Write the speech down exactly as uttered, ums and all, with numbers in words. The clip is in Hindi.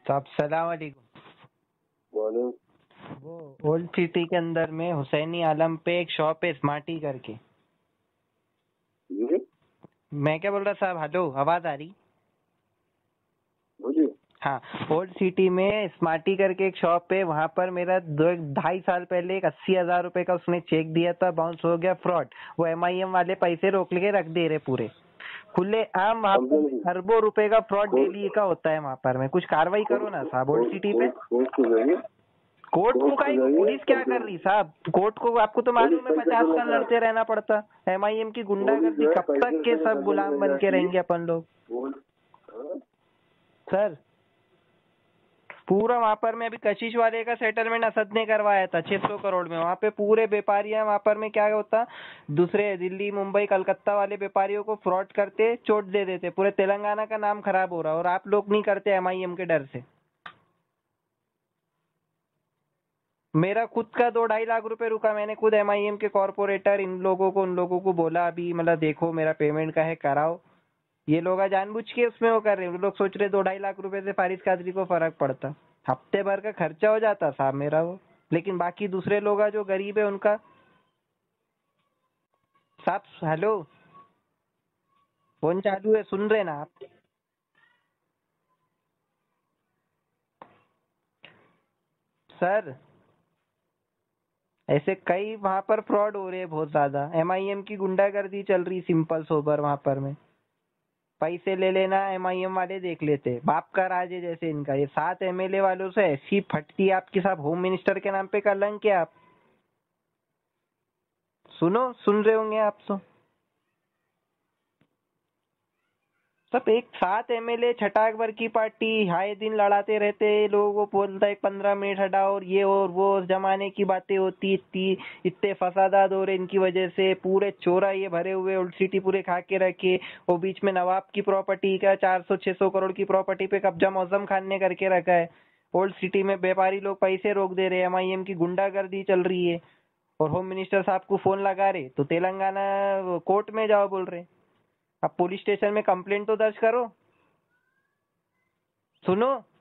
साहब सलाम वालेकुम। मालूम वो ओल्ड सिटी के अंदर में हुसैनी आलम पे एक शॉप है स्मार्टी करके। जी मैं क्या बोल रहा साहब, हेलो आवाज आ रही? बोलिए। हाँ, ओल्ड सिटी में स्मार्टी करके एक शॉप है, वहां पर मेरा दो ढाई साल पहले एक अस्सी हजार रुपए का उसने चेक दिया था, बाउंस हो गया, फ्रॉड। वो एमआईएम वाले पैसे रोक लेके रख दे रहे पूरे खुले आम। वहां समझे नहीं। पर अरबों रुपए का फ्रॉड कोर्ट डेली का होता है वहां पर। में कुछ कार्रवाई करो ना साहब ओल्ड सिटी पे। कोर्ट को जाइए। कोर्ट को कोर्ट को काहे को जाइए, पुलिस क्या कर कंप्लेंट- रही साहब? कोर्ट को आपको तो पुलिस मालूम है पैसे पचास तो साल लेता है। लड़ते रहना पड़ता। एमआईएम की पुलिस गुंडागर्दी जो है कब पैसे तक के से सब करने गुलाम लग बन के जाती है। रहेंगे अपन लोग? पुलिस- हाँ? सर पूरा वहां पर मैं अभी कशिश वाले का सेटलमेंट असद ने करवाया था छह सौ करोड़ में। वहां पे पूरे व्यापारी वहां पर में क्या होता, दूसरे दिल्ली मुंबई कलकत्ता वाले व्यापारियों को फ्रॉड करते, चोट दे देते, पूरे तेलंगाना का नाम खराब हो रहा। और आप लोग नहीं करते एमआईएम के डर से। मेरा खुद का दो ढाई लाख रुपए रुका। मैंने खुद एमआईएम के कॉर्पोरेटर इन लोगों को उन लोगों को बोला अभी, मतलब देखो मेरा पेमेंट का है कराओ। ये लोग जानबूझ के उसमें वो कर रहे हैं। लोग सोच रहे दो ढाई लाख रुपए से फारिस कादरी को फर्क पड़ता। हफ्ते भर का खर्चा हो जाता साहब मेरा वो। लेकिन बाकी दूसरे लोग जो गरीब है उनका। साहब हेलो, फोन चालू है, सुन रहे ना आप? सर ऐसे कई वहां पर फ्रॉड हो रहे हैं बहुत ज्यादा। एमआईएम की गुंडागर्दी चल रही सिंपल सोबर वहां पर में। पैसे ले लेना, एमआईएम वाले देख लेते, बाप का राज है जैसे इनका। ये सात एमएलए वालों से ऐसी फटती है आपकी साहब। होम मिनिस्टर के नाम पे कलंक है आप। सुनो, सुन रहे होंगे आप तो। सब एक सात एमएलए छटाक भर की पार्टी हाय दिन लड़ाते रहते। लोगों को बोलता है पंद्रह मिनट हटाओ और ये और वो जमाने की बातें होती। इतनी इतने फसादात हो रहे इनकी वजह से। पूरे चोरा ये भरे हुए ओल्ड सिटी पूरे खा के रखे। वो बीच में नवाब की प्रॉपर्टी का चार सौ छह सौ करोड़ की प्रॉपर्टी पे कब्जा मौजम खान ने करके रखा है। ओल्ड सिटी में व्यापारी लोग पैसे रोक दे रहे हैं। एमआईएम की गुंडागर्दी चल रही है। और होम मिनिस्टर साहब को फोन लगा रहे तो तेलंगाना कोर्ट में जाओ बोल रहे। अब पुलिस स्टेशन में कंप्लेंट तो दर्ज करो। सुनो,